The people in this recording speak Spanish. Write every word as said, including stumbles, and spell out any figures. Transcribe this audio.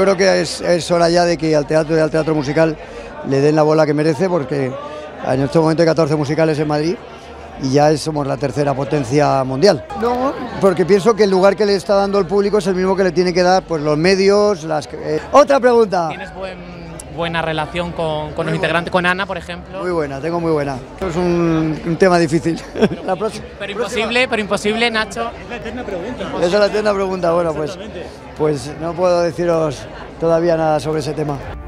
creo que es, es hora ya de que al teatro y al teatro musical le den la bola que merece, porque en este momento hay catorce musicales en Madrid y ya somos la tercera potencia mundial. No, porque pienso que el lugar que le está dando el público es el mismo que le tiene que dar pues los medios, las... Eh. Otra pregunta. ¿Tienes buen, buena relación con, con los integrantes, con Ana, por ejemplo? Muy buena, tengo muy buena. Es un, un tema difícil. La próxima, pero imposible, próxima. pero imposible, Nacho. Es la eterna pregunta. Esa es la eterna pregunta, bueno, pues, pues no puedo deciros todavía nada sobre ese tema.